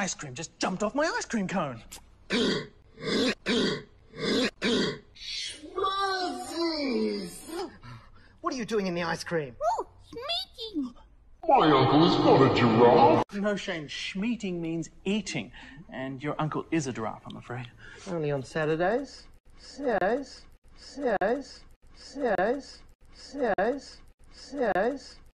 ice cream just jumped off my ice cream cone. What are you doing in the ice cream? Oh, smeeting. My uncle is not a giraffe. No, Shane, schmeating means eating. And your uncle is a giraffe, I'm afraid. Only on Saturdays. Saturdays. Saturdays. Saturdays. Saturdays. Saturdays.